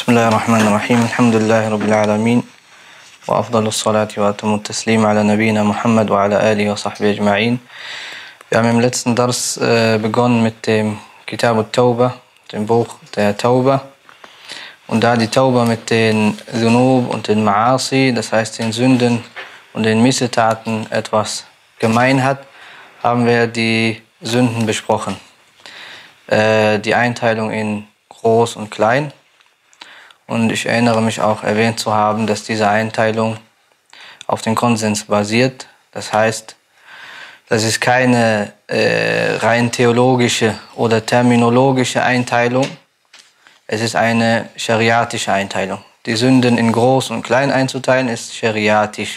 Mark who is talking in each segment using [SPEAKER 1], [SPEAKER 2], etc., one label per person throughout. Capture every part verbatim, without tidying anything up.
[SPEAKER 1] بسم الله الرحمن الرحيم الحمد لله رب العالمين وأفضل الصلاة وأتم التسليم على نبينا Muhammad وعلى آله وصحبه أجمعين. Wir haben im letzten Dars äh, begonnen mit dem Kitab al-Tawbah, dem Buch der Tauba. Und da die Tauba mit den Dhunub und den Ma'asi, das heißt den Sünden und den Missetaten, etwas gemein hat, haben wir die Sünden besprochen. Äh, die Einteilung in groß und klein. Und ich erinnere mich auch erwähnt zu haben, dass diese Einteilung auf den Konsens basiert. Das heißt, das ist keine äh, rein theologische oder terminologische Einteilung. Es ist eine schariatische Einteilung. Die Sünden in groß und klein einzuteilen ist schariatisch.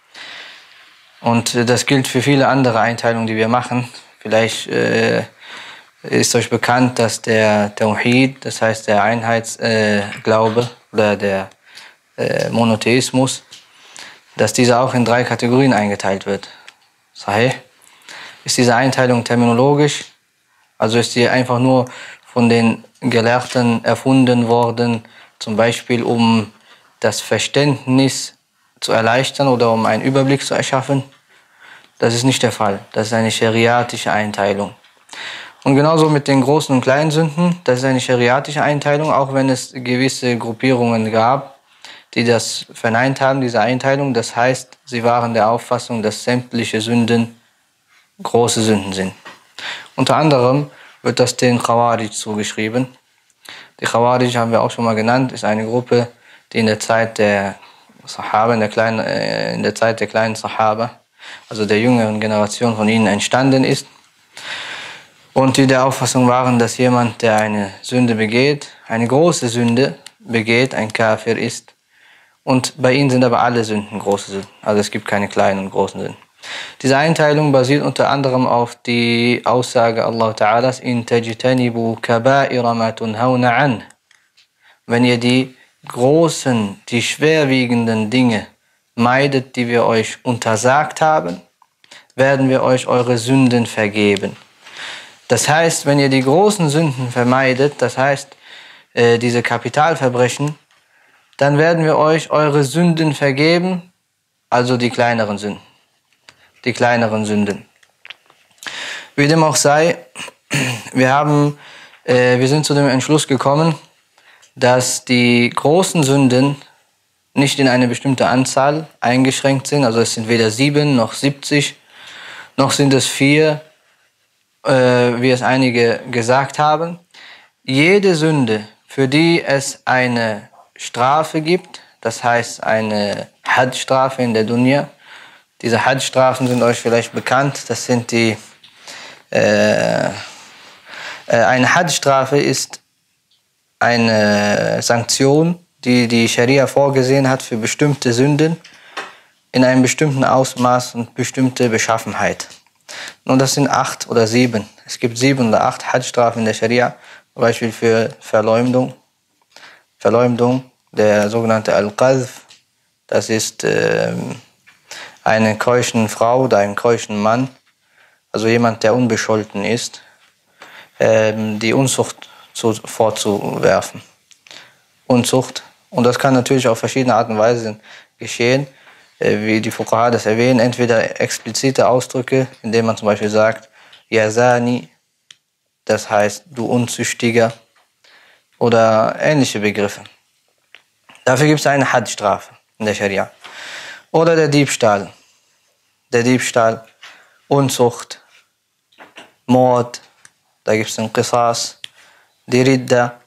[SPEAKER 1] Und äh, das gilt für viele andere Einteilungen, die wir machen. Vielleicht äh, ist euch bekannt, dass der Tawhid, das heißt der Einheitsglaube äh, oder der äh, Monotheismus, dass dieser auch in drei Kategorien eingeteilt wird. Sahih. Ist diese Einteilung terminologisch, also ist sie einfach nur von den Gelehrten erfunden worden, zum Beispiel um das Verständnis zu erleichtern oder um einen Überblick zu erschaffen? Das ist nicht der Fall. Das ist eine schariatische Einteilung. Und genauso mit den großen und kleinen Sünden, das ist eine schariatische Einteilung, auch wenn es gewisse Gruppierungen gab, die das verneint haben, diese Einteilung. Das heißt, sie waren der Auffassung, dass sämtliche Sünden große Sünden sind. Unter anderem wird das den Khawarij zugeschrieben. Die Khawarij, haben wir auch schon mal genannt, ist eine Gruppe, die in der Zeit der Sahaba, in der, kleinen, äh, in der Zeit der kleinen Sahaba, also der jüngeren Generation von ihnen entstanden ist. Und die der Auffassung waren, dass jemand, der eine Sünde begeht, eine große Sünde begeht, ein Kafir ist. Und bei ihnen sind aber alle Sünden große Sünden. Also es gibt keine kleinen und großen Sünden. Diese Einteilung basiert unter anderem auf die Aussage Allah Ta'alas, in tajtanibu kaba'ira ma tunhauna an. Wenn ihr die großen, die schwerwiegenden Dinge meidet, die wir euch untersagt haben, werden wir euch eure Sünden vergeben. Das heißt, wenn ihr die großen Sünden vermeidet, das heißt, äh, diese Kapitalverbrechen, dann werden wir euch eure Sünden vergeben, also die kleineren Sünden. Die kleineren Sünden. Wie dem auch sei, wir, haben, äh, wir sind zu dem Entschluss gekommen, dass die großen Sünden nicht in eine bestimmte Anzahl eingeschränkt sind, also es sind weder sieben noch siebzig, noch sind es vier, wie es einige gesagt haben. Jede Sünde, für die es eine Strafe gibt, das heißt eine Had-Strafe in der Dunya. Diese Had-Strafen sind euch vielleicht bekannt. Das sind die äh, eine Had-Strafe ist eine Sanktion, die die Scharia vorgesehen hat für bestimmte Sünden in einem bestimmten Ausmaß und bestimmte Beschaffenheit. Und das sind acht oder sieben. Es gibt sieben oder acht Had-Strafen in der Scharia, zum Beispiel für Verleumdung. Verleumdung, der sogenannte Al-Qadhf, das ist äh, eine keuschen Frau oder ein keuschen Mann, also jemand, der unbescholten ist, äh, die Unzucht zu, vorzuwerfen. Unzucht. Und das kann natürlich auf verschiedene Arten und Weisen geschehen, wie die Fuqaha das erwähnen, entweder explizite Ausdrücke, indem man zum Beispiel sagt, Ya Zani, das heißt du Unzüchtiger, oder ähnliche Begriffe. Dafür gibt es eine Had-Strafe in der Scharia. Oder der Diebstahl. Der Diebstahl, Unzucht, Mord, da gibt es den Qisas, die Ridda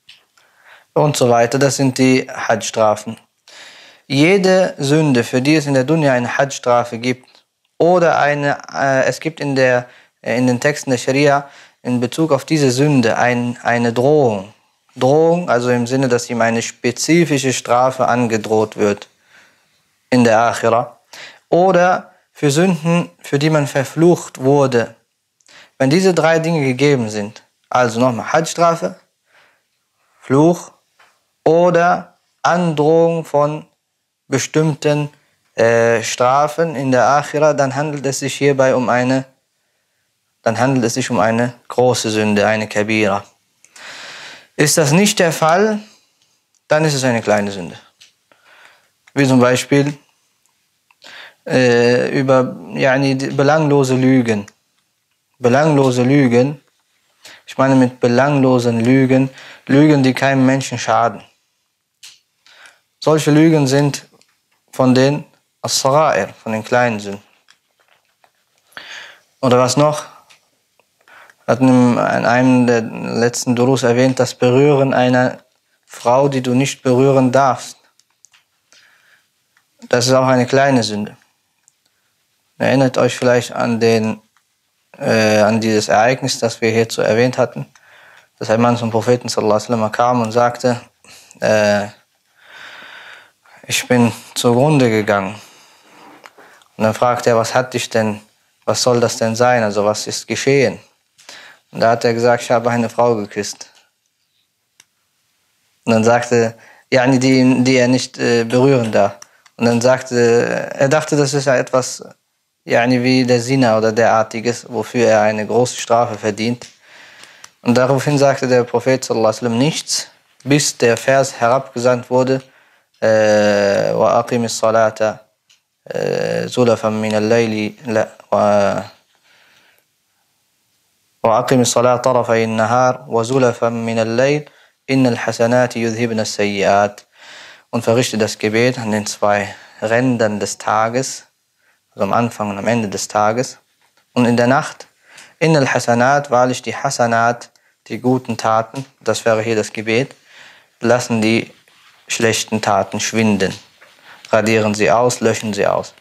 [SPEAKER 1] und so weiter. Das sind die Had-Strafen. Jede Sünde, für die es in der Dunya eine Had-Strafe gibt, oder eine, äh, es gibt in, der, äh, in den Texten der Scharia in Bezug auf diese Sünde ein, eine Drohung. Drohung, also im Sinne, dass ihm eine spezifische Strafe angedroht wird in der Akhira. Oder für Sünden, für die man verflucht wurde. Wenn diese drei Dinge gegeben sind, also nochmal Had-Strafe, Fluch oder Androhung von bestimmten äh, Strafen in der Akhira, dann handelt es sich hierbei um eine, dann handelt es sich um eine große Sünde, eine Kabira. Ist das nicht der Fall, dann ist es eine kleine Sünde. Wie zum Beispiel äh, über yani, belanglose Lügen. Belanglose Lügen, ich meine mit belanglosen Lügen, Lügen, die keinem Menschen schaden. Solche Lügen sind von den As-Sarair, von den kleinen Sünden. Oder was noch? Wir hatten in einem der letzten Durus erwähnt, das Berühren einer Frau, die du nicht berühren darfst. Das ist auch eine kleine Sünde. Erinnert euch vielleicht an, den, äh, an dieses Ereignis, das wir hierzu erwähnt hatten, dass ein Mann zum Propheten sallallahu alaihi wasallam kam und sagte, äh, ich bin zugrunde gegangen. Und dann fragte er, was hat dich denn, was soll das denn sein, also was ist geschehen? Und da hat er gesagt, ich habe eine Frau geküsst. Und dann sagte, ja, die, die er nicht äh, berühren darf. Und dann sagte, er dachte, das ist ja etwas, ja, wie der Zina oder derartiges, wofür er eine große Strafe verdient. Und daraufhin sagte der Prophet sallallahu alaihi wasallam nichts, bis der Vers herabgesandt wurde, wa aqimis salata zulafan min al-layli wa وأقم الصلاة طرفي النهار وزلفا من الليل إن الحسنات يذهبن السيئات. Und verrichte das Gebet an den zwei Rändern des Tages, also am Anfang und am Ende des Tages. Und in der Nacht, in al-Hasanat, wahrlich die Hasanat, die guten Taten, das wäre hier das Gebet, lassen die schlechten Taten schwinden. Radieren sie aus, löschen sie aus.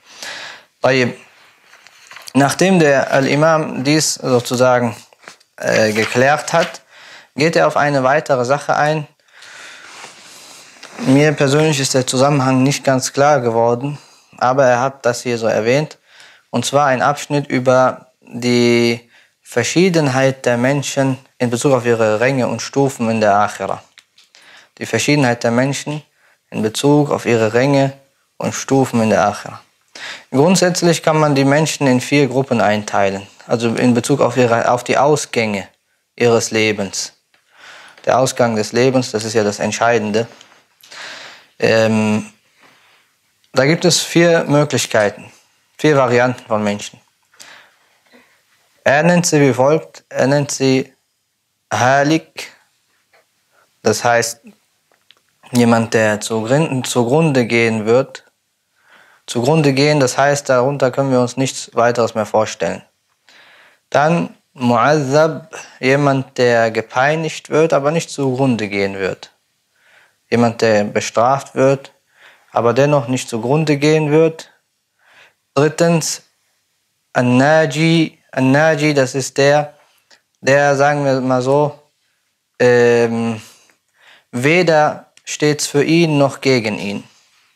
[SPEAKER 1] Nachdem der Al-Imam dies sozusagen äh, geklärt hat, geht er auf eine weitere Sache ein. Mir persönlich ist der Zusammenhang nicht ganz klar geworden, aber er hat das hier so erwähnt. Und zwar ein Abschnitt über die Verschiedenheit der Menschen in Bezug auf ihre Ränge und Stufen in der Akhira. Die Verschiedenheit der Menschen in Bezug auf ihre Ränge und Stufen in der Akhira. Grundsätzlich kann man die Menschen in vier Gruppen einteilen, also in Bezug auf, ihre, auf die Ausgänge ihres Lebens. Der Ausgang des Lebens, das ist ja das Entscheidende. Ähm, da gibt es vier Möglichkeiten, vier Varianten von Menschen. Er nennt sie wie folgt, er nennt sie Halik, das heißt jemand, der zugrunde gehen wird. Zugrunde gehen, das heißt, darunter können wir uns nichts weiteres mehr vorstellen. Dann Mu'azzab, jemand, der gepeinigt wird, aber nicht zugrunde gehen wird. Jemand, der bestraft wird, aber dennoch nicht zugrunde gehen wird. Drittens An-Naji, An-Naji, das ist der, der, sagen wir mal so, ähm, weder steht's für ihn noch gegen ihn.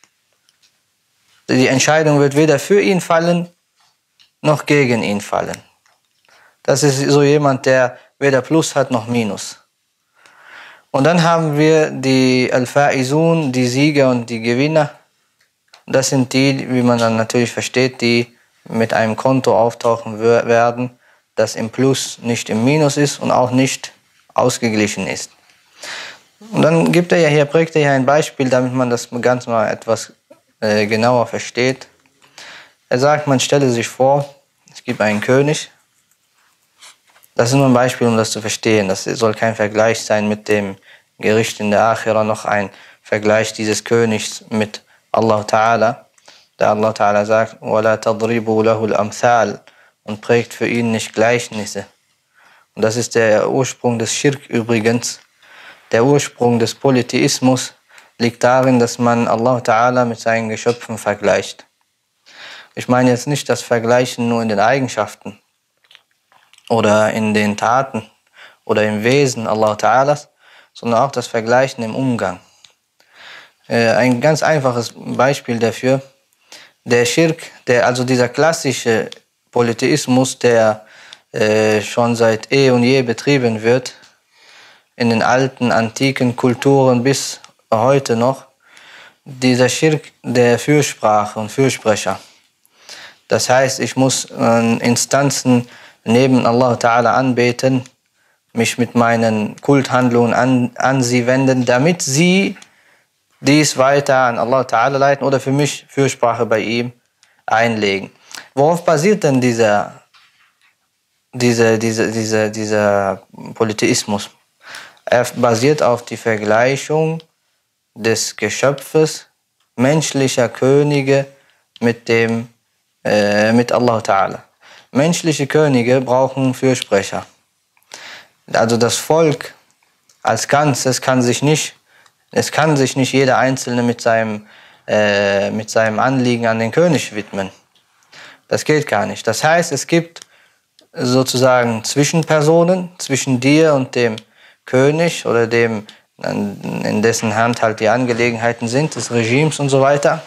[SPEAKER 1] Die Entscheidung wird weder für ihn fallen, noch gegen ihn fallen. Das ist so jemand, der weder Plus hat, noch Minus. Und dann haben wir die Al-Faizun, die Sieger und die Gewinner. Das sind die, wie man dann natürlich versteht, die mit einem Konto auftauchen werden, das im Plus, nicht im Minus ist und auch nicht ausgeglichen ist. Und dann gibt er ja hier, prägt er ja ein Beispiel, damit man das Ganze mal etwas äh, genauer versteht. Er sagt, man stelle sich vor, es gibt einen König. Das ist nur ein Beispiel, um das zu verstehen. Das soll kein Vergleich sein mit dem Gericht in der Akhira, noch ein Vergleich dieses Königs mit Allah Ta'ala. Da Allah Ta'ala sagt, وَلَا تَضْرِبُوا لَهُ الْأَمْثَالِ, und prägt für ihn nicht Gleichnisse. Und das ist der Ursprung des Schirk übrigens. Der Ursprung des Polytheismus liegt darin, dass man Allah Ta'ala mit seinen Geschöpfen vergleicht. Ich meine jetzt nicht das Vergleichen nur in den Eigenschaften oder in den Taten oder im Wesen Allah Ta'alas, sondern auch das Vergleichen im Umgang. Äh, ein ganz einfaches Beispiel dafür, der Schirk, der, also dieser klassische Polytheismus, der äh, schon seit eh und je betrieben wird, in den alten, antiken Kulturen bis heute noch, dieser Schirk der Fürsprache und Fürsprecher. Das heißt, ich muss äh, Instanzen neben Allah Ta'ala anbeten, mich mit meinen Kulthandlungen an, an sie wenden, damit sie dies weiter an Allah Ta'ala leiten oder für mich Fürsprache bei ihm einlegen. Worauf basiert denn dieser, diese, diese, diese, dieser Polytheismus? Er basiert auf die Vergleichung des Geschöpfes menschlicher Könige mit, dem, äh, mit Allah Ta'ala. Menschliche Könige brauchen Fürsprecher. Also das Volk als Ganzes kann sich nicht, es kann sich nicht jeder Einzelne mit seinem, äh, mit seinem Anliegen an den König widmen. Das geht gar nicht. Das heißt, es gibt sozusagen Zwischenpersonen zwischen dir und dem König oder dem, in dessen Hand halt die Angelegenheiten sind, des Regimes und so weiter.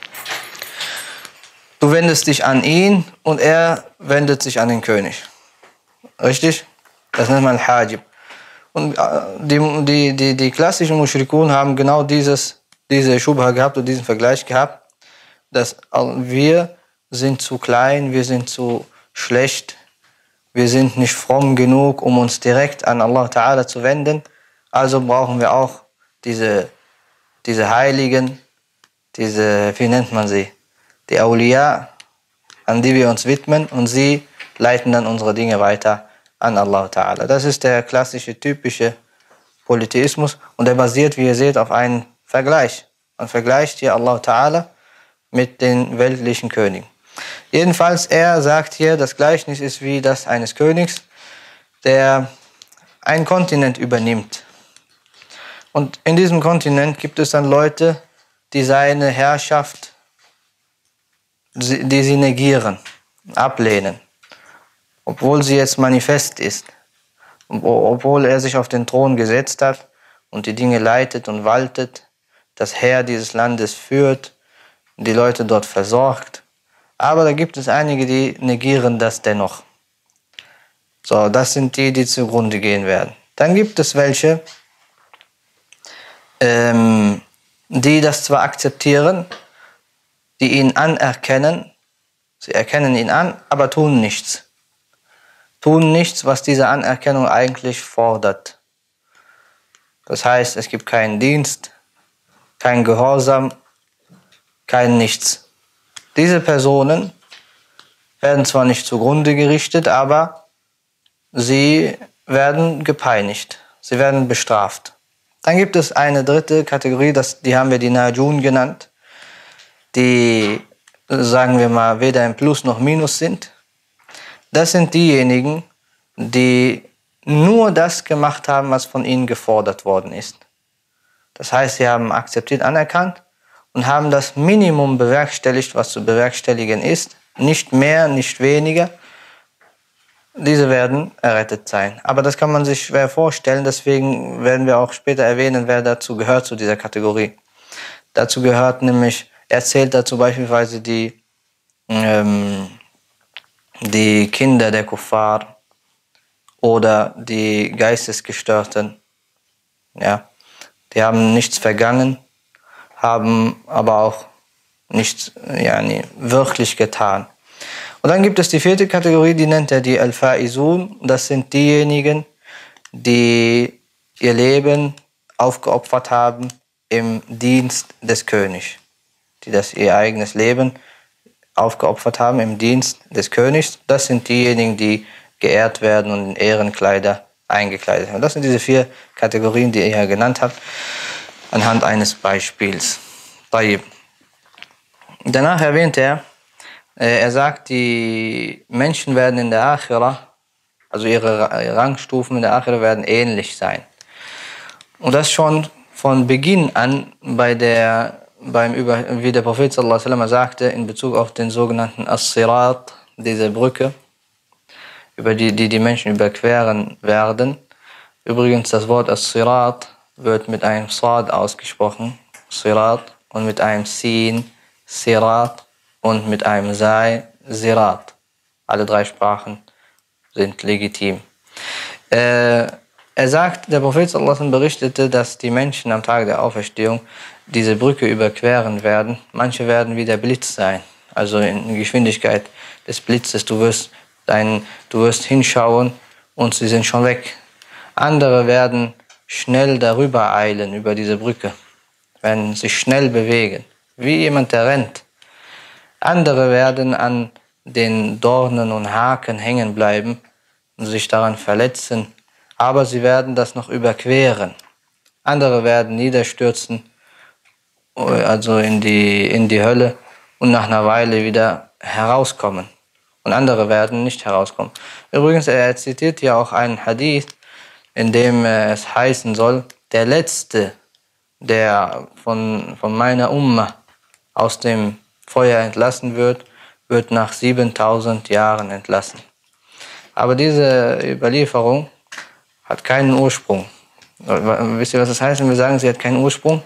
[SPEAKER 1] Du wendest dich an ihn und er wendet sich an den König. Richtig? Das nennt man Hajib. Und die, die, die, die klassischen Mushrikun haben genau dieses, diese Schubha gehabt und diesen Vergleich gehabt, dass wir sind zu klein, wir sind zu schlecht, wir sind nicht fromm genug, um uns direkt an Allah Ta'ala zu wenden. Also brauchen wir auch diese, diese Heiligen, diese, wie nennt man sie? Die Awliya, an die wir uns widmen und sie leiten dann unsere Dinge weiter an Allah Ta'ala. Das ist der klassische, typische Polytheismus und der basiert, wie ihr seht, auf einem Vergleich. Man vergleicht hier Allah Ta'ala mit den weltlichen Königen. Jedenfalls, er sagt hier, das Gleichnis ist wie das eines Königs, der einen Kontinent übernimmt. Und in diesem Kontinent gibt es dann Leute, die seine Herrschaft, die sie negieren, ablehnen. Obwohl sie jetzt manifest ist, obwohl er sich auf den Thron gesetzt hat und die Dinge leitet und waltet, das Heer dieses Landes führt, die Leute dort versorgt. Aber da gibt es einige, die negieren das dennoch. So, das sind die, die zugrunde gehen werden. Dann gibt es welche, ähm, die das zwar akzeptieren, die ihn anerkennen, sie erkennen ihn an, aber tun nichts. Tun nichts, was diese Anerkennung eigentlich fordert. Das heißt, es gibt keinen Dienst, kein Gehorsam, kein Nichts. Diese Personen werden zwar nicht zugrunde gerichtet, aber sie werden gepeinigt, sie werden bestraft. Dann gibt es eine dritte Kategorie, das, die haben wir die Najun genannt, die, sagen wir mal, weder im Plus noch Minus sind. Das sind diejenigen, die nur das gemacht haben, was von ihnen gefordert worden ist. Das heißt, sie haben akzeptiert, anerkannt und haben das Minimum bewerkstelligt, was zu bewerkstelligen ist. Nicht mehr, nicht weniger. Diese werden errettet sein. Aber das kann man sich schwer vorstellen, deswegen werden wir auch später erwähnen, wer dazu gehört, zu dieser Kategorie. Dazu gehört nämlich, er zählt dazu beispielsweise die, ähm, die Kinder der Kuffar oder die Geistesgestörten. Ja, die haben nichts vergangen, haben aber auch nichts yani, wirklich getan. Und dann gibt es die vierte Kategorie, die nennt er die Al-Faizun. Das sind diejenigen, die ihr Leben aufgeopfert haben im Dienst des Königs. Die das ihr eigenes Leben aufgeopfert haben im Dienst des Königs. Das sind diejenigen, die geehrt werden und in Ehrenkleider eingekleidet werden. Das sind diese vier Kategorien, die ihr hier genannt habt, anhand eines Beispiels. Danach erwähnt er, er sagt, die Menschen werden in der Akhira, also ihre Rangstufen in der Akhira werden ähnlich sein. Und das schon von Beginn an, bei der, beim Über, wie der Prophet sallallahu alaihi wasallam sagte, in Bezug auf den sogenannten As-Sirat, diese Brücke, über die, die die Menschen überqueren werden. Übrigens, das Wort As-Sirat wird mit einem Sad ausgesprochen, Sirat, und mit einem Sin, Sirat, und mit einem Sai, Sirat. Alle drei Sprachen sind legitim. Äh, er sagt, der Prophet sallallahu alaihi wasallam berichtete, dass die Menschen am Tag der Auferstehung diese Brücke überqueren werden. Manche werden wie der Blitz sein, also in Geschwindigkeit des Blitzes. Du wirst, dein, du wirst hinschauen und sie sind schon weg. Andere werden schnell darüber eilen, über diese Brücke. werden sich schnell bewegen, wie jemand, der rennt. Andere werden an den Dornen und Haken hängen bleiben und sich daran verletzen, aber sie werden das noch überqueren. Andere werden niederstürzen, also in die, in die Hölle, und nach einer Weile wieder herauskommen. Und andere werden nicht herauskommen. Übrigens, er zitiert ja auch einen Hadith, in dem es heißen soll, der Letzte, der von, von meiner Umma aus dem Feuer entlassen wird, wird nach siebentausend Jahren entlassen. Aber diese Überlieferung hat keinen Ursprung. Wisst ihr, was das heißt, wenn wir sagen, sie hat keinen Ursprung?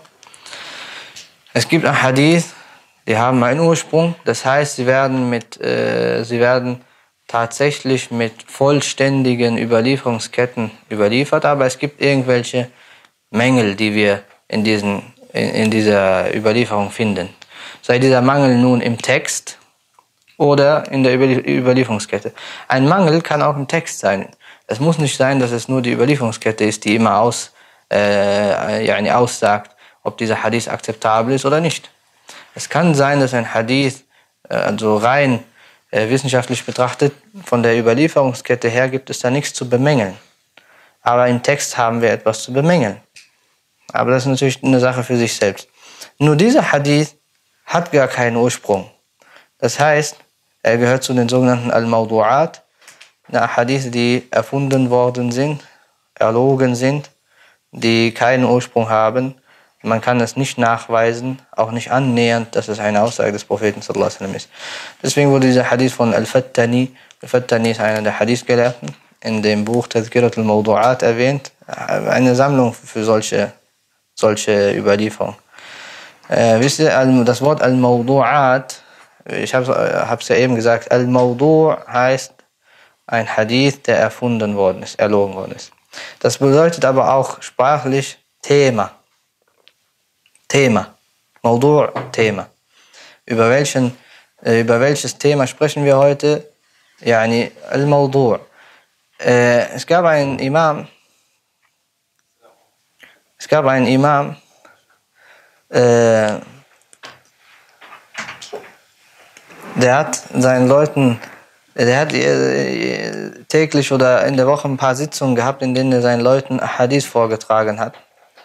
[SPEAKER 1] Es gibt ein Hadith, die haben einen Ursprung, das heißt, sie werden, mit, äh, sie werden tatsächlich mit vollständigen Überlieferungsketten überliefert, aber es gibt irgendwelche Mängel, die wir in, diesen, in, in dieser Überlieferung finden. Sei dieser Mangel nun im Text oder in der Überlieferungskette. Ein Mangel kann auch im Text sein. Es muss nicht sein, dass es nur die Überlieferungskette ist, die immer aus, äh, yani aussagt, ob dieser Hadith akzeptabel ist oder nicht. Es kann sein, dass ein Hadith, äh, also rein äh, wissenschaftlich betrachtet, von der Überlieferungskette her gibt es da nichts zu bemängeln. Aber im Text haben wir etwas zu bemängeln. Aber das ist natürlich eine Sache für sich selbst. Nur dieser Hadith hat gar keinen Ursprung. Das heißt, er gehört zu den sogenannten Al-Mawdu'at, Hadith, die erfunden worden sind, erlogen sind, die keinen Ursprung haben. Man kann es nicht nachweisen, auch nicht annähernd, dass es eine Aussage des Propheten sallallahu alaihi wasallam ist. Deswegen wurde dieser Hadith von Al-Fattani, Al-Fattani ist einer der Hadith-Gelehrten, in dem Buch Tazkirat al-Mawdu'at erwähnt, eine Sammlung für solche, solche Überlieferungen. Äh, wisst ihr, das Wort Al-Mawdu'at, ich habe es ja eben gesagt, Al-Mawdu' heißt ein Hadith, der erfunden worden ist, erlogen worden ist. Das bedeutet aber auch sprachlich Thema. Thema. Mawdu', Thema. Über, welchen, äh, über welches Thema sprechen wir heute? Yani Al-Mawdu'. Äh, es gab einen Imam, es gab einen Imam, äh, der hat seinen Leuten, der hat äh, täglich oder in der Woche ein paar Sitzungen gehabt, in denen er seinen Leuten Hadith vorgetragen hat.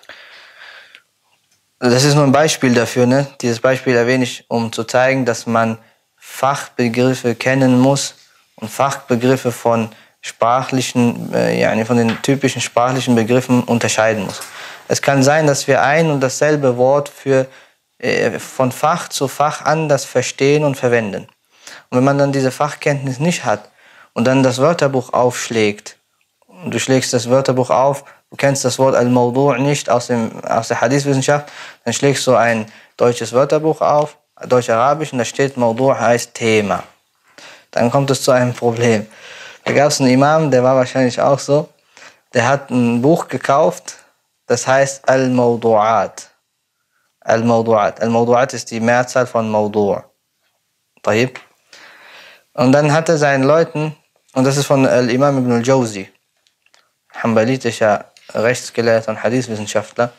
[SPEAKER 1] Das ist nur ein Beispiel dafür, ne? Dieses Beispiel erwähne ich, um zu zeigen, dass man Fachbegriffe kennen muss und Fachbegriffe von sprachlichen, äh, ja, von den typischen sprachlichen Begriffen unterscheiden muss. Es kann sein, dass wir ein und dasselbe Wort für, äh, von Fach zu Fach anders verstehen und verwenden. Und wenn man dann diese Fachkenntnis nicht hat und dann das Wörterbuch aufschlägt, und du schlägst das Wörterbuch auf, du kennst das Wort Al-Mawdu' nicht aus, dem, aus der Hadith-Wissenschaft, dann schlägst du ein deutsches Wörterbuch auf, Deutsch-Arabisch, und da steht Mawdu' heißt Thema. Dann kommt es zu einem Problem. Da gab es einen Imam, der war wahrscheinlich auch so, der hat ein Buch gekauft, das heißt Al-Mawdu'at. Al-Mawdu'at. Al-Mawdu'at ist die Mehrzahl von Mawdu'. Taib. Und dann hat er seinen Leuten, und das ist von Al-Imam ibn al-Jawzi, hanbalitischer Rechtsgelehrter und Hadithwissenschaftler,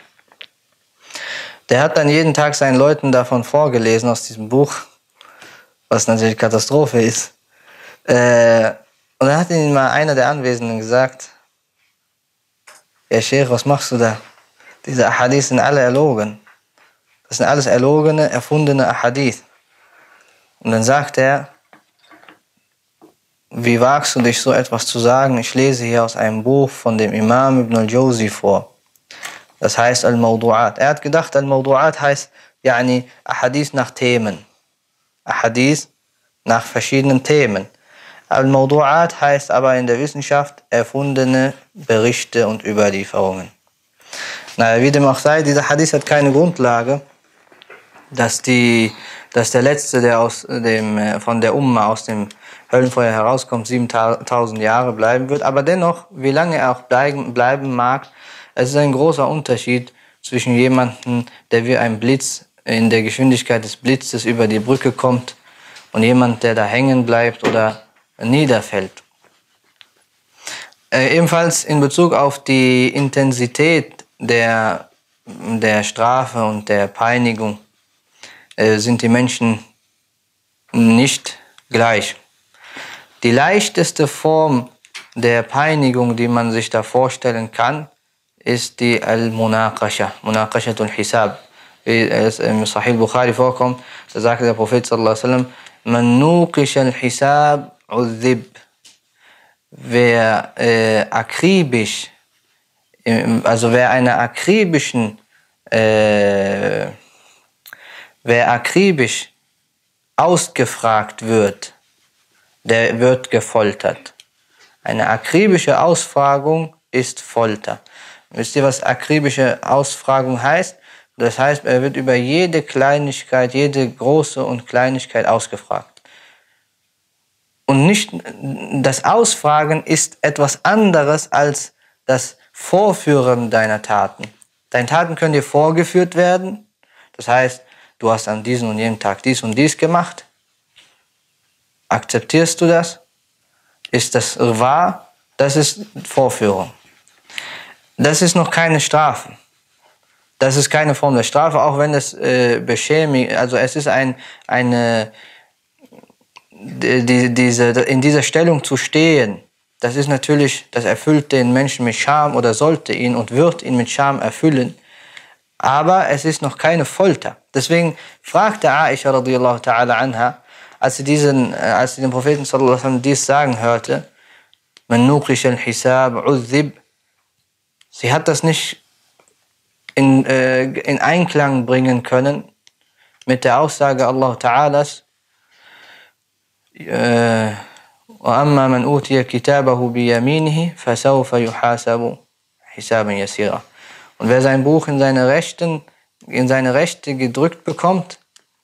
[SPEAKER 1] der hat dann jeden Tag seinen Leuten davon vorgelesen aus diesem Buch, was natürlich Katastrophe ist. Äh, und dann hat ihnen mal einer der Anwesenden gesagt, ja Sheikh, was machst du da? Diese Ahadith sind alle erlogen. Das sind alles erlogene, erfundene Ahadith. Und dann sagt er, wie wagst du dich, so etwas zu sagen? Ich lese hier aus einem Buch von dem Imam ibn al-Jawzi vor. Das heißt Al-Mawdu'at. Er hat gedacht, Al-Mawdu'at heißt, yani, Ahadith nach Themen. Ahadith nach verschiedenen Themen. Al-Mawdu'at heißt aber in der Wissenschaft erfundene Berichte und Überlieferungen. Naja, wie dem auch sei, dieser Hadith hat keine Grundlage, dass, die, dass der Letzte, der aus dem, von der Umma aus dem Höllenfeuer herauskommt, siebentausend Jahre bleiben wird. Aber dennoch, wie lange er auch bleiben, bleiben mag, es ist ein großer Unterschied zwischen jemandem, der wie ein Blitz in der Geschwindigkeit des Blitzes über die Brücke kommt, und jemand, der da hängen bleibt oder niederfällt. Äh, ebenfalls in Bezug auf die Intensität der der Strafe und der Peinigung äh, sind die Menschen nicht gleich. Die leichteste Form der Peinigung, die man sich da vorstellen kann, ist die Al-Munaqasha, Munaqashatul Hisab. Wie es im Sahih Bukhari vorkommt, da sagte der Prophet sallallahu alaihi wasallam, Man nuqisha al-Hisab uzib. Wer äh, akribisch, also wer einer akribischen, äh, wer akribisch ausgefragt wird, der wird gefoltert. Eine akribische Ausfragung ist Folter. Wisst ihr, was akribische Ausfragung heißt? Das heißt, er wird über jede Kleinigkeit, jede große und Kleinigkeit ausgefragt. Und nicht, das Ausfragen ist etwas anderes als das Vorführen deiner Taten. Deine Taten können dir vorgeführt werden. Das heißt, du hast an diesem und jenem Tag dies und dies gemacht. Akzeptierst du das? Ist das wahr? Das ist Vorführung. Das ist noch keine Strafe. Das ist keine Form der Strafe, auch wenn es äh, beschämigt, also es ist ein, eine, die, diese, in dieser Stellung zu stehen, das ist natürlich, das erfüllt den Menschen mit Scham oder sollte ihn und wird ihn mit Scham erfüllen, aber es ist noch keine Folter. Deswegen fragte Aisha radiyallahu ta'ala anha, als sie, diesen, als sie den Propheten sallallahu alaihi wasallam dies sagen hörte, Man nuqish al-Hisab uzib, sie hat das nicht in, äh, in Einklang bringen können mit der Aussage Allah Ta'alas, وَأَمَّا مَنْ أُوتِيَ كِتَابَهُ بِيَمِينِهِ فَسَوْفَ يُحَاسَبُ حِسَابًا يَسِيرًا. Und wer sein Buch in seine Rechten, in seine Rechte gedrückt bekommt,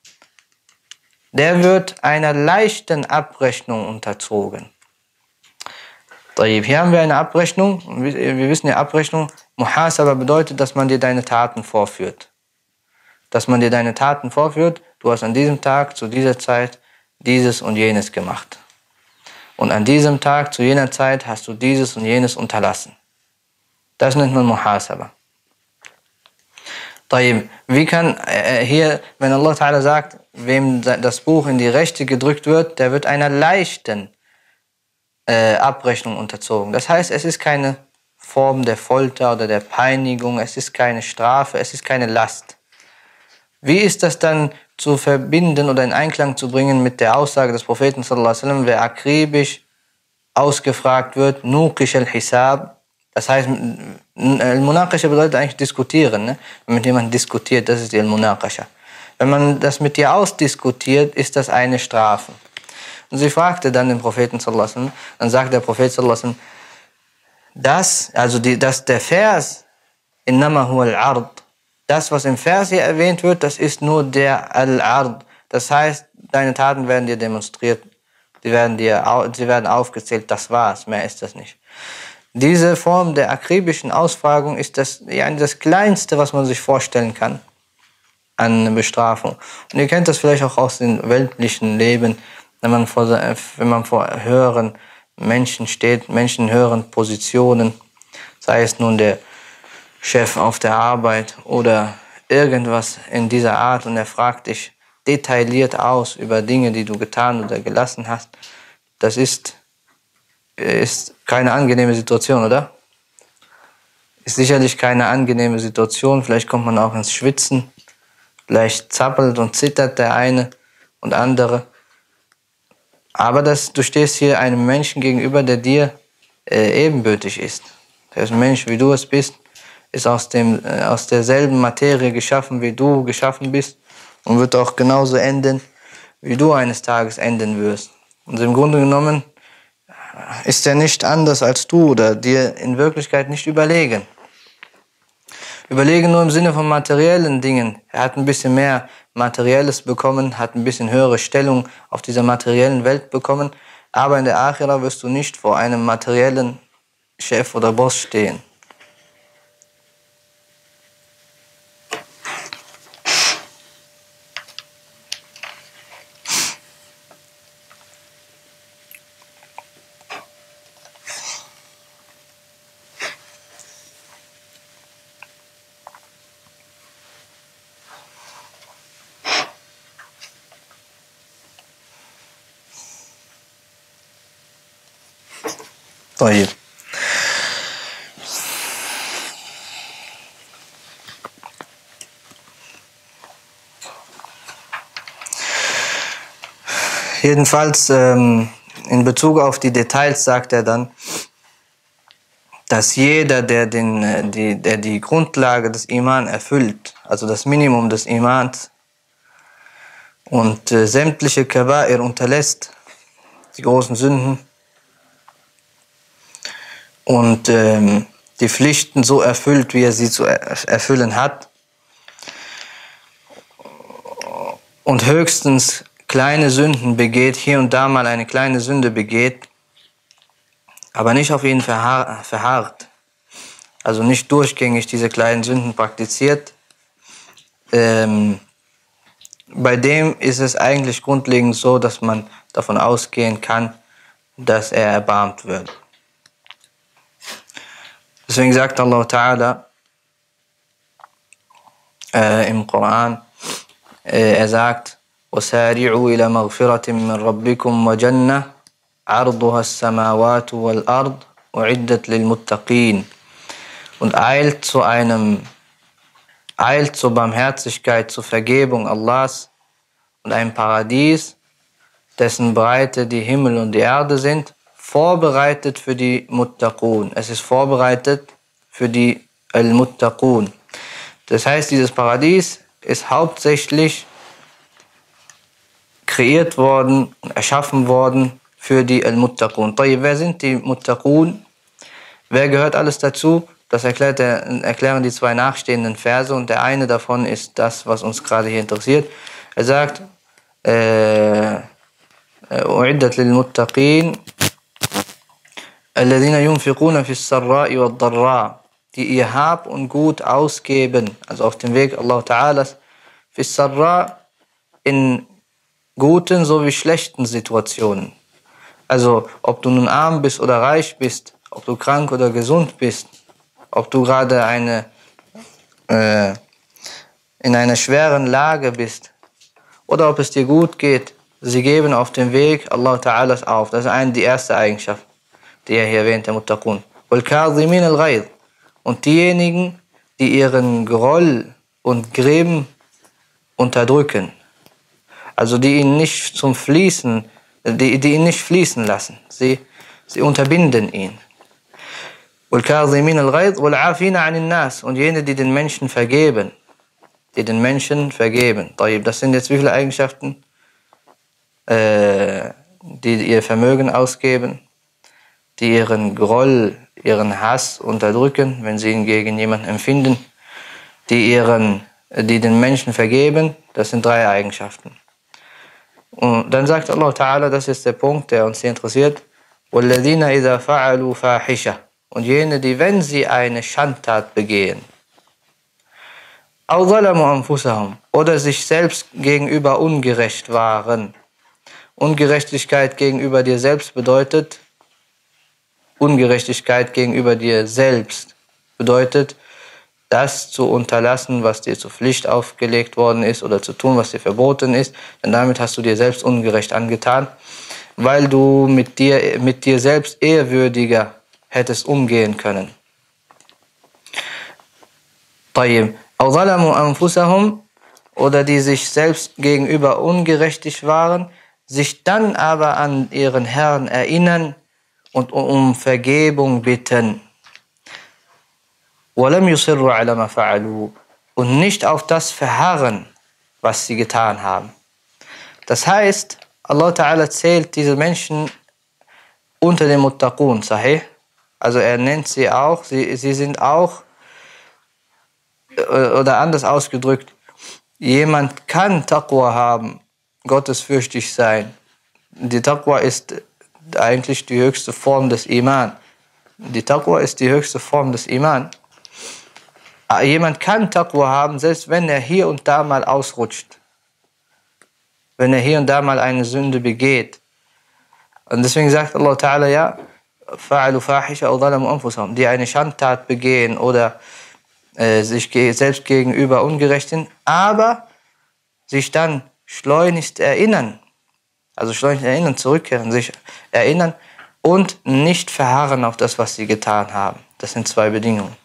[SPEAKER 1] der wird einer leichten Abrechnung unterzogen. Hier haben wir eine Abrechnung. Wir wissen ja, Abrechnung, Muhasaba bedeutet, dass man dir deine Taten vorführt. Dass man dir deine Taten vorführt, du hast an diesem Tag, zu dieser Zeit, dieses und jenes gemacht. Und an diesem Tag, zu jener Zeit, hast du dieses und jenes unterlassen. Das nennt man Muhasaba. Wie kann äh, hier, wenn Allah Ta'ala sagt, wem das Buch in die Rechte gedrückt wird, der wird einer leichten äh, Abrechnung unterzogen. Das heißt, es ist keine Form der Folter oder der Peinigung, es ist keine Strafe, es ist keine Last. Wie ist das dann zu verbinden oder in Einklang zu bringen mit der Aussage des Propheten sallallahu alaihi wasallam, wer akribisch ausgefragt wird, nuqish al-Hisab, das heißt, al-Munaqasha bedeutet eigentlich diskutieren, ne? Wenn mit jemandem diskutiert, das ist die al-Munaqasha. Wenn man das mit dir ausdiskutiert, ist das eine Strafe. Und sie fragte dann den Propheten sallallahu alaihi wasallam, dann sagte der Prophet sallallahu alaihi wasallam, das, also die, das, der Vers, innama huwa al-Ard, das, was im Vers hier erwähnt wird, das ist nur der Al-Ard. Das heißt, deine Taten werden dir demonstriert, sie werden, dir, sie werden aufgezählt, das war's, mehr ist das nicht. Diese Form der akribischen Ausfragung ist das, ja, das Kleinste, was man sich vorstellen kann an Bestrafung. Und ihr kennt das vielleicht auch aus dem weltlichen Leben, wenn man vor, wenn man vor höheren Menschen steht, Menschen in höheren Positionen, sei es nun der Chef auf der Arbeit oder irgendwas in dieser Art, und er fragt dich detailliert aus über Dinge, die du getan oder gelassen hast. Das ist, ist keine angenehme Situation, oder? Ist sicherlich keine angenehme Situation. Vielleicht kommt man auch ins Schwitzen. Vielleicht zappelt und zittert der eine und andere. Aber das, du stehst hier einem Menschen gegenüber, der dir äh, ebenbürtig ist. Der ist ein Mensch, wie du es bist, ist aus, dem, äh, aus derselben Materie geschaffen, wie du geschaffen bist, und wird auch genauso enden, wie du eines Tages enden wirst. Und im Grunde genommen ist er nicht anders als du oder dir in Wirklichkeit nicht überlegen. Überlegen nur im Sinne von materiellen Dingen. Er hat ein bisschen mehr Materielles bekommen, hat ein bisschen höhere Stellung auf dieser materiellen Welt bekommen, aber in der Akhira wirst du nicht vor einem materiellen Chef oder Boss stehen. طيب. Jedenfalls ähm, in Bezug auf die Details sagt er dann, dass jeder, der, den, die, der die Grundlage des Iman erfüllt, also das Minimum des Imans, und äh, sämtliche Kaba'ir unterlässt, die großen Sünden, und ähm, die Pflichten so erfüllt, wie er sie zu erfüllen hat, und höchstens kleine Sünden begeht, hier und da mal eine kleine Sünde begeht, aber nicht auf ihn verharr verharrt, also nicht durchgängig diese kleinen Sünden praktiziert, ähm, bei dem ist es eigentlich grundlegend so, dass man davon ausgehen kann, dass er erbarmt wird. Deswegen sagt Allah Ta'ala äh, im Koran, äh, er sagt, وَسَارِعُوا إِلَى مَغْفِرَةٍ مِّن رَبِّكُمْ وَجَنَّةٍ عَرْضُهَا السَّمَاوَاتُ وَالْأَرْضُ وَعِدَّتْ لِلْمُتَّقِينَ. Und eilt zu einem, eilt zur Barmherzigkeit, zur Vergebung Allahs und einem Paradies, dessen Breite die Himmel und die Erde sind, vorbereitet für die Muttaqun. Es ist vorbereitet für die Al-Muttaqun. Das heißt, dieses Paradies ist hauptsächlich kreiert worden, erschaffen worden für die Al-Muttaqun. Wer sind die Muttaqun? Wer gehört alles dazu? Das erklärt er, erklären die zwei nachstehenden Verse, und der eine davon ist das, was uns gerade hier interessiert. Er sagt, أُعِدَّتْ لِلْمُتَّقِينَ الَّذِينَ يُنْفِقُونَ فِي السَّرَّاءِ وَالضَّرَّاءِ, die ihr Hab und Gut ausgeben, also auf dem Weg Allah Ta'alas, فِي السَّرَّاء, in guten sowie schlechten Situationen. Also ob du nun arm bist oder reich bist, ob du krank oder gesund bist, ob du gerade eine, äh, in einer schweren Lage bist oder ob es dir gut geht, sie geben auf dem Weg Allah Ta'alas auf. Das ist eine, die erste Eigenschaft, die er hier erwähnt, der Muttaqun. وَالْكَاظِمِينَ الْغَيْظَ, und diejenigen, die ihren Groll und Grimm unterdrücken. Also die ihn nicht zum Fließen, die, die ihn nicht fließen lassen. Sie, sie unterbinden ihn. وَالْكَاظِمِينَ الْغَيْظَ وَالْعَافِينَ عَنِ النَّاسِ, und jene, die den Menschen vergeben. Die den Menschen vergeben. Das sind jetzt wie viele Eigenschaften? Äh, die ihr Vermögen ausgeben, die ihren Groll, ihren Hass unterdrücken, wenn sie ihn gegen jemanden empfinden, die, ihren, die den Menschen vergeben. Das sind drei Eigenschaften. Und dann sagt Allah Ta'ala, das ist der Punkt, der uns hier interessiert, وَالَّذِينَ إِذَا فَعَلُوا فَاحِشَةً, und jene, die, wenn sie eine Schandtat begehen, أَوْ ظَلَمُوا أَنفُسَهُمْ, oder sich selbst gegenüber ungerecht waren. Ungerechtigkeit gegenüber dir selbst bedeutet, Ungerechtigkeit gegenüber dir selbst bedeutet, das zu unterlassen, was dir zur Pflicht aufgelegt worden ist, oder zu tun, was dir verboten ist, denn damit hast du dir selbst ungerecht angetan, weil du mit dir, mit dir selbst ehrwürdiger hättest umgehen können. طيب. أو ظلموا أنفسهم, oder die sich selbst gegenüber ungerechtig waren, sich dann aber an ihren Herrn erinnern und um Vergebung bitten. وَلَمْ يُصِرُّوا عَلَى مَا فَعَلُوا, und nicht auf das verharren, was sie getan haben. Das heißt, Allah Ta'ala zählt diese Menschen unter den Muttaqun, sahih. Also er nennt sie auch, sie, sie sind auch, oder anders ausgedrückt, jemand kann Taqwa haben, gottesfürchtig sein. Die Taqwa ist eigentlich die höchste Form des Iman. Die Taqwa ist die höchste Form des Iman. Jemand kann Taqwa haben, selbst wenn er hier und da mal ausrutscht. Wenn er hier und da mal eine Sünde begeht. Und deswegen sagt Allah Ta'ala, ja, فَعَلُوا فَاحِشَةً أَوْ ظَلَمُوا أَنفُسَهُمْ, die eine Schandtat begehen oder äh, sich selbst gegenüber ungerecht sind, aber sich dann schleunigst erinnern, also schleunigst erinnern, zurückkehren, sich erinnern und nicht verharren auf das, was sie getan haben. Das sind zwei Bedingungen.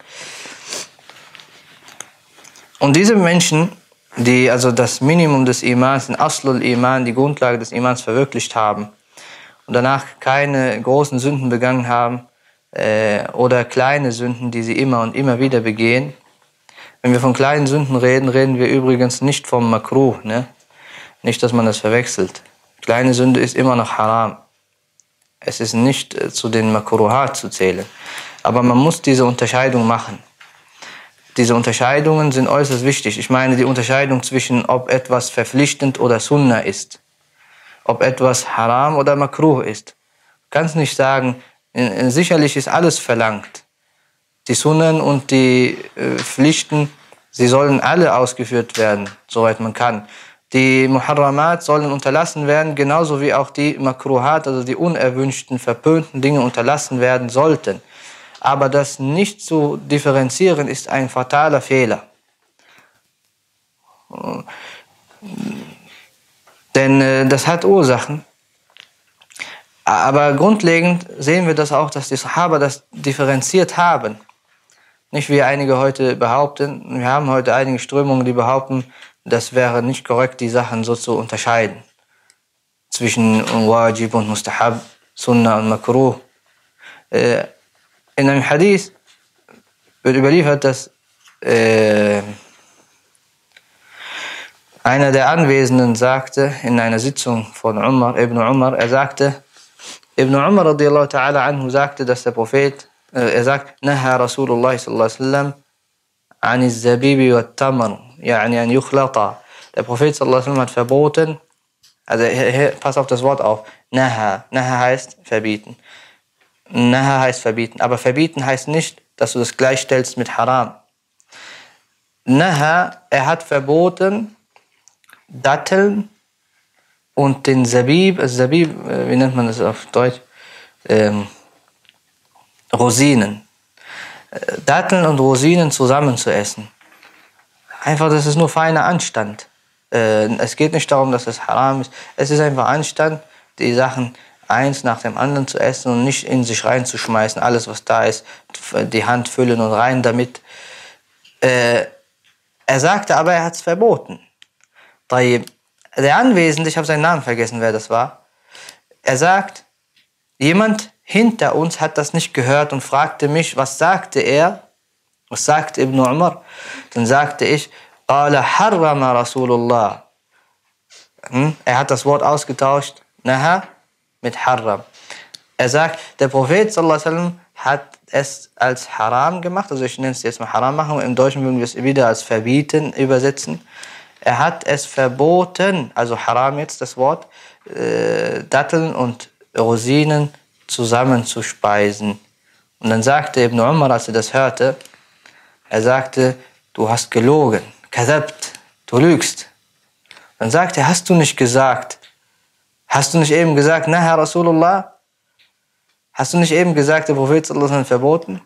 [SPEAKER 1] Und diese Menschen, die also das Minimum des Imans, den Aslul Iman, die Grundlage des Imans verwirklicht haben und danach keine großen Sünden begangen haben äh, oder kleine Sünden, die sie immer und immer wieder begehen. Wenn wir von kleinen Sünden reden, reden wir übrigens nicht vom Makruh, ne? Nicht, dass man das verwechselt. Kleine Sünde ist immer noch haram. Es ist nicht äh, zu den Makruhat zu zählen. Aber man muss diese Unterscheidung machen. Diese Unterscheidungen sind äußerst wichtig. Ich meine die Unterscheidung zwischen, ob etwas verpflichtend oder Sunna ist. Ob etwas haram oder Makruh ist. Du kannst nicht sagen, sicherlich ist alles verlangt. Die Sunnen und die äh, Pflichten, sie sollen alle ausgeführt werden, soweit man kann. Die Muharramat sollen unterlassen werden, genauso wie auch die Makruhat, also die unerwünschten, verpönten Dinge unterlassen werden sollten. Aber das nicht zu differenzieren ist ein fataler Fehler. Denn äh, das hat Ursachen. Aber grundlegend sehen wir das auch, dass die Sahaba das differenziert haben. Nicht wie einige heute behaupten. Wir haben heute einige Strömungen, die behaupten, das wäre nicht korrekt, die Sachen so zu unterscheiden. Zwischen Wajib und Mustahab, Sunnah und Makruh. Äh, In einem Hadith wird überliefert, dass äh, einer der Anwesenden sagte, in einer Sitzung von Umar, Ibn Umar, er sagte, Ibn Umar radiallahu ta'ala anhu sagte, dass der Prophet, äh, er sagt, Naha Rasulullah sallallahu alaihi wasallam an az-zabibi wa tamr, yani an yukhlata. Der Prophet sallallahu alaihi wasallam hat verboten, also hier, hier, pass auf das Wort auf, Naha, Naha heißt verbieten. Naha heißt verbieten, aber verbieten heißt nicht, dass du das gleichstellst mit Haram. Naha, er hat verboten, Datteln und den Zabib, Zabib, wie nennt man das auf Deutsch? Ähm, Rosinen. Datteln und Rosinen zusammen zu essen. Einfach, das ist nur feiner Anstand. Äh, es geht nicht darum, dass es Haram ist. Es ist einfach Anstand, die Sachen eins nach dem anderen zu essen und nicht in sich reinzuschmeißen, alles was da ist, die Hand füllen und rein damit. Äh, er sagte aber, er hat es verboten. Der Anwesende, ich habe seinen Namen vergessen, wer das war, er sagt, jemand hinter uns hat das nicht gehört und fragte mich, was sagte er? Was sagte Ibn Umar? Dann sagte ich, Qala harrama Rasulullah. Hm? Er hat das Wort ausgetauscht, Naha, mit Haram. Er sagt, der Prophet sallallahu alaihi wasallam hat es als Haram gemacht, also ich nenne es jetzt mal Haram machen, im Deutschen würden wir es wieder als verbieten übersetzen. Er hat es verboten, also Haram jetzt das Wort, äh, Datteln und Rosinen zusammen zu speisen. Und dann sagte Ibn Umar, als er das hörte, er sagte, du hast gelogen, kadhabt, du lügst. Dann sagte er, hast du nicht gesagt, Hast du nicht eben gesagt, na Herr Rasulullah? Hast du nicht eben gesagt, der Prophet sallallahu alaihi wasallam verboten?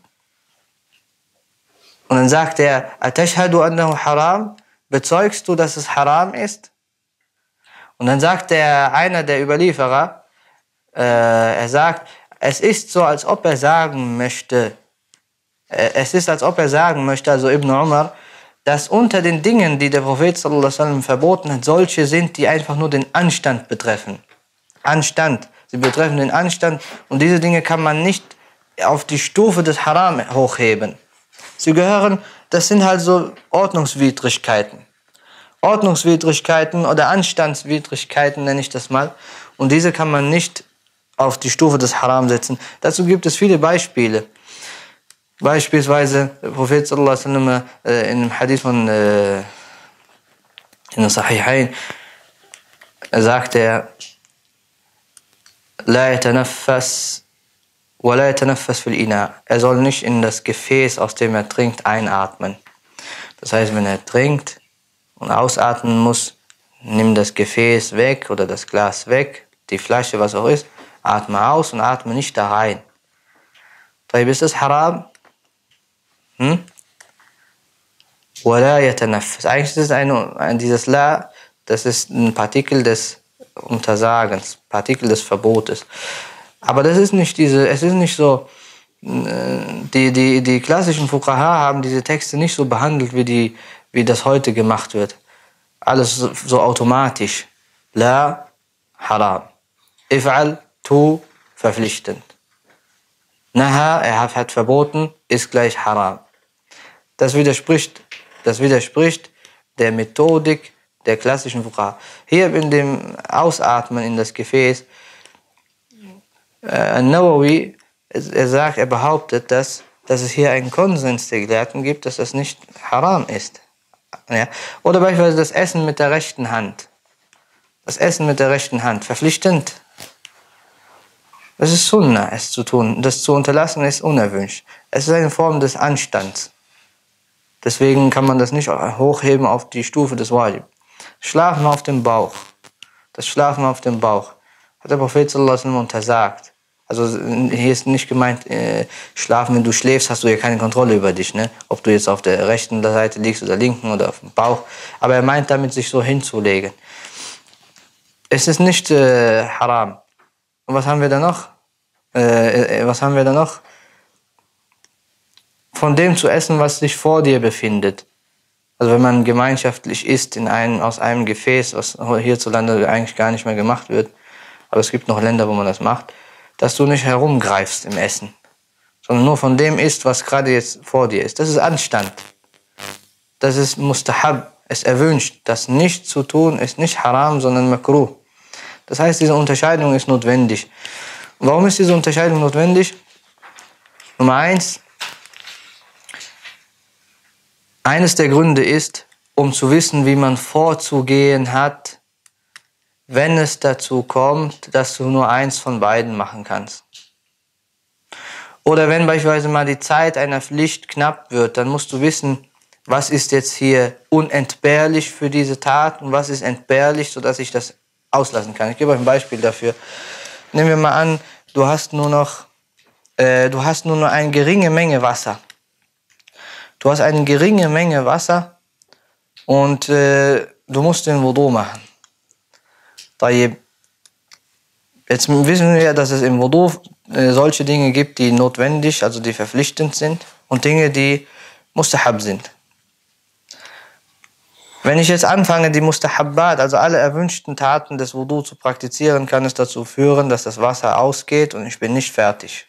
[SPEAKER 1] Und dann sagt er, Atashhadu annahu haram? Bezeugst du, dass es haram ist? Und dann sagt der, einer der Überlieferer, äh, er sagt, es ist so, als ob er sagen möchte, äh, es ist, als ob er sagen möchte, also Ibn Umar, dass unter den Dingen, die der Prophet sallallahu alaihi wasallam verboten hat, solche sind, die einfach nur den Anstand betreffen. Anstand. Sie betreffen den Anstand und diese Dinge kann man nicht auf die Stufe des Haram hochheben. Sie gehören, das sind halt so Ordnungswidrigkeiten. Ordnungswidrigkeiten oder Anstandswidrigkeiten nenne ich das mal. Und diese kann man nicht auf die Stufe des Haram setzen. Dazu gibt es viele Beispiele. Beispielsweise der Prophet sallallahu alaihi wasallam äh, in dem Hadith von äh, in der Sahihain sagt er, La yatanaffas wa la yatanaffas fil ina. Er soll nicht in das Gefäß, aus dem er trinkt, einatmen. Das heißt, wenn er trinkt und ausatmen muss, nimm das Gefäß weg oder das Glas weg, die Flasche, was auch ist, atme aus und atme nicht da rein. Ist das haram? Hm? Wala yatanaffas. Eigentlich ist es ein, dieses La, das ist ein Partikel des Untersagens, Partikel des Verbotes. Aber das ist nicht diese, es ist nicht so, die, die, die klassischen Fuqaha haben diese Texte nicht so behandelt, wie, die, wie das heute gemacht wird. Alles so, so automatisch. La, haram. If'al, tu, verpflichtend. Naha, er hat verboten, ist gleich haram. Das widerspricht, das widerspricht der Methodik der klassischen Fuqaha. Hier in dem Ausatmen in das Gefäß, äh, Nawawi, er sagt, er behauptet, dass, dass es hier einen Konsens der Gelehrten gibt, dass das nicht haram ist. Ja? Oder beispielsweise das Essen mit der rechten Hand. Das Essen mit der rechten Hand, verpflichtend. Das ist Sunnah, es zu tun. Das zu unterlassen ist unerwünscht. Es ist eine Form des Anstands. Deswegen kann man das nicht hochheben auf die Stufe des Wajib. Schlafen auf dem Bauch. Das Schlafen auf dem Bauch hat der Prophet sallallahu alaihi wasallam untersagt. Also hier ist nicht gemeint, äh, schlafen, wenn du schläfst, hast du ja keine Kontrolle über dich, ne? Ob du jetzt auf der rechten Seite liegst oder linken oder auf dem Bauch. Aber er meint damit, sich so hinzulegen. Es ist nicht äh, haram. Und was haben wir da noch? Äh, was haben wir da noch? Von dem zu essen, was sich vor dir befindet. Also wenn man gemeinschaftlich isst in einem, aus einem Gefäß, was hierzulande eigentlich gar nicht mehr gemacht wird, aber es gibt noch Länder, wo man das macht, dass du nicht herumgreifst im Essen, sondern nur von dem isst, was gerade jetzt vor dir ist. Das ist Anstand. Das ist Mustahab. Es erwünscht. Das nicht zu tun ist nicht haram, sondern makruh. Das heißt, diese Unterscheidung ist notwendig. Und warum ist diese Unterscheidung notwendig? Nummer eins. Eines der Gründe ist, um zu wissen, wie man vorzugehen hat, wenn es dazu kommt, dass du nur eins von beiden machen kannst. Oder wenn beispielsweise mal die Zeit einer Pflicht knapp wird, dann musst du wissen, was ist jetzt hier unentbehrlich für diese Tat und was ist entbehrlich, sodass ich das auslassen kann. Ich gebe euch ein Beispiel dafür. Nehmen wir mal an, du hast nur noch, äh, du hast nur noch eine geringe Menge Wasser. Du hast eine geringe Menge Wasser und äh, du musst den Wudu machen. Jetzt wissen wir, dass es im Wudu äh, solche Dinge gibt, die notwendig, also die verpflichtend sind und Dinge, die Mustahab sind. Wenn ich jetzt anfange, die Mustahabbat, also alle erwünschten Taten des Wudu zu praktizieren, kann es dazu führen, dass das Wasser ausgeht und ich bin nicht fertig.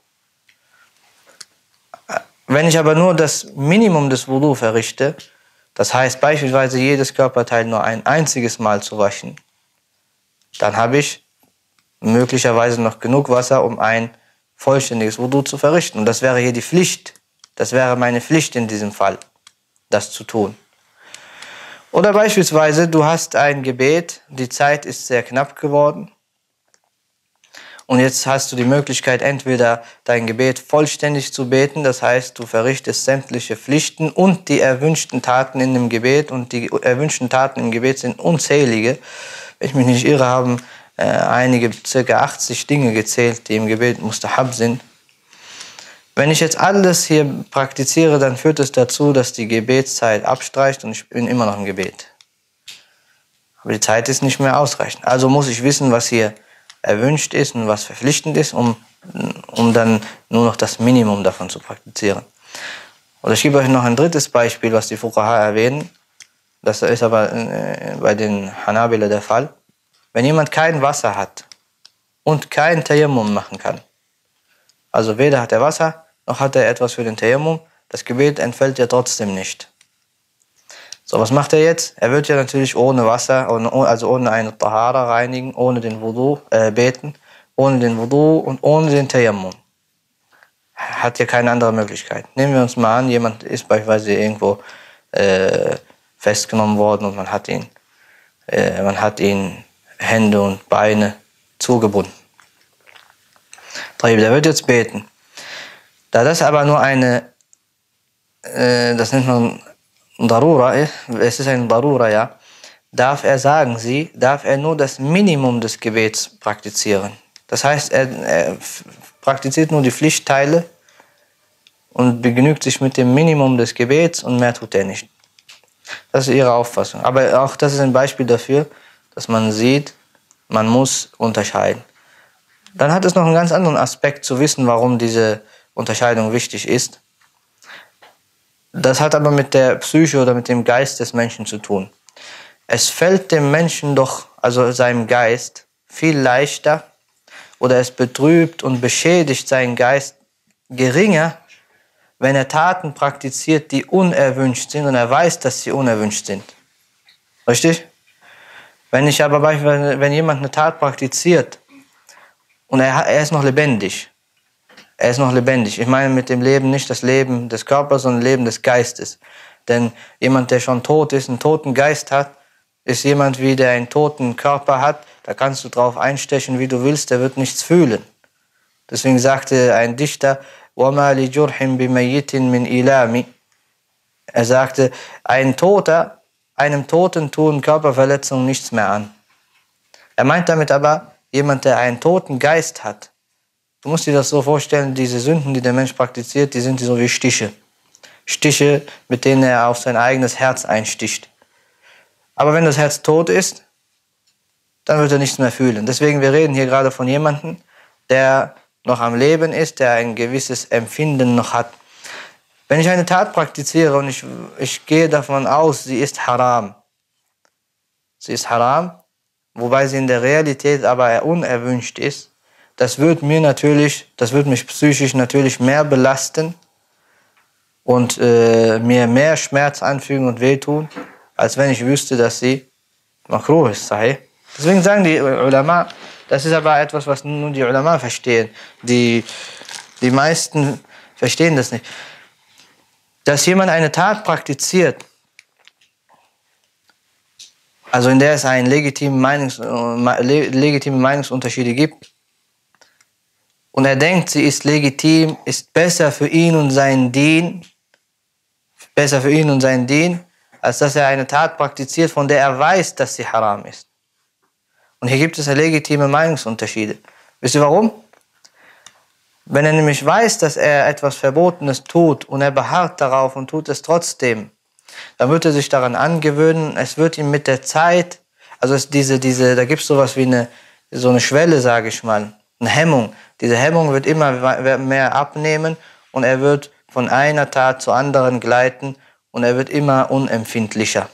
[SPEAKER 1] Wenn ich aber nur das Minimum des Wudu verrichte, das heißt beispielsweise jedes Körperteil nur ein einziges Mal zu waschen, dann habe ich möglicherweise noch genug Wasser, um ein vollständiges Wudu zu verrichten. Und das wäre hier die Pflicht. Das wäre meine Pflicht in diesem Fall, das zu tun. Oder beispielsweise, du hast ein Gebet, die Zeit ist sehr knapp geworden. Und jetzt hast du die Möglichkeit, entweder dein Gebet vollständig zu beten, das heißt, du verrichtest sämtliche Pflichten und die erwünschten Taten in dem Gebet. Und die erwünschten Taten im Gebet sind unzählige. Wenn ich mich nicht irre, haben äh, einige ca. achtzig Dinge gezählt, die im Gebet Mustahab sind. Wenn ich jetzt alles hier praktiziere, dann führt es dazu, dass die Gebetszeit abstreicht und ich bin immer noch im Gebet. Aber die Zeit ist nicht mehr ausreichend. Also muss ich wissen, was hier erwünscht ist und was verpflichtend ist, um, um dann nur noch das Minimum davon zu praktizieren. Oder ich gebe euch noch ein drittes Beispiel, was die Fuqaha erwähnen. Das ist aber äh, bei den Hanabila der Fall. Wenn jemand kein Wasser hat und kein Tayammum machen kann, also weder hat er Wasser, noch hat er etwas für den Tayammum, das Gebet entfällt ja trotzdem nicht. So, was macht er jetzt? Er wird ja natürlich ohne Wasser, also ohne eine Tahara reinigen, ohne den Wudu äh, beten, ohne den Wudu und ohne den Tayammum. Hat ja keine andere Möglichkeit. Nehmen wir uns mal an, jemand ist beispielsweise irgendwo äh, festgenommen worden und man hat ihn, äh, man hat ihn Hände und Beine zugebunden. Der wird jetzt beten. Da das aber nur eine, äh, das nennt man Darura, es ist ein Darura, ja, darf er, sagen sie, darf er nur das Minimum des Gebets praktizieren. Das heißt, er, er praktiziert nur die Pflichtteile und begnügt sich mit dem Minimum des Gebets und mehr tut er nicht. Das ist ihre Auffassung. Aber auch das ist ein Beispiel dafür, dass man sieht, man muss unterscheiden. Dann hat es noch einen ganz anderen Aspekt zu wissen, warum diese Unterscheidung wichtig ist. Das hat aber mit der Psyche oder mit dem Geist des Menschen zu tun. Es fällt dem Menschen doch, also seinem Geist, viel leichter, oder es betrübt und beschädigt seinen Geist geringer, wenn er Taten praktiziert, die unerwünscht sind und er weiß, dass sie unerwünscht sind. Richtig? Wenn ich aber beispielsweise, wenn jemand eine Tat praktiziert und er, er ist noch lebendig, er ist noch lebendig. Ich meine mit dem Leben nicht das Leben des Körpers, sondern das Leben des Geistes. Denn jemand, der schon tot ist, einen toten Geist hat, ist jemand wie der einen toten Körper hat. Da kannst du drauf einstechen, wie du willst, der wird nichts fühlen. Deswegen sagte ein Dichter, وَمَا لِجُرْحٍ بِمَيِّتٍ مِنْ إِلَامِ. Er sagte, ein Toter, einem Toten tun Körperverletzungen nichts mehr an. Er meint damit aber, jemand, der einen toten Geist hat. Du musst dir das so vorstellen, diese Sünden, die der Mensch praktiziert, die sind so wie Stiche. Stiche, mit denen er auf sein eigenes Herz einsticht. Aber wenn das Herz tot ist, dann wird er nichts mehr fühlen. Deswegen, wir reden hier gerade von jemandem, der noch am Leben ist, der ein gewisses Empfinden noch hat. Wenn ich eine Tat praktiziere und ich, ich gehe davon aus, sie ist haram. Sie ist haram, wobei sie in der Realität aber unerwünscht ist. Das wird mir natürlich, das wird mich psychisch natürlich mehr belasten und äh, mir mehr Schmerz anfügen und wehtun, als wenn ich wüsste, dass sie makruh ist, sahih. Deswegen sagen die Ulama, das ist aber etwas, was nur die Ulama verstehen. Die, die meisten verstehen das nicht. Dass jemand eine Tat praktiziert, also in der es einen legitimen Meinungs, legitime Meinungsunterschiede gibt, und er denkt, sie ist legitim, ist besser für ihn und seinen Dien, besser für ihn und seinen Dien, als dass er eine Tat praktiziert, von der er weiß, dass sie haram ist. Und hier gibt es legitime Meinungsunterschiede. Wisst ihr warum? Wenn er nämlich weiß, dass er etwas Verbotenes tut und er beharrt darauf und tut es trotzdem, dann wird er sich daran angewöhnen, es wird ihm mit der Zeit, also es diese, diese, da gibt es sowas wie eine, so eine Schwelle, sage ich mal, eine Hemmung. Diese Hemmung wird immer mehr abnehmen und er wird von einer Tat zur anderen gleiten und er wird immer unempfindlicher.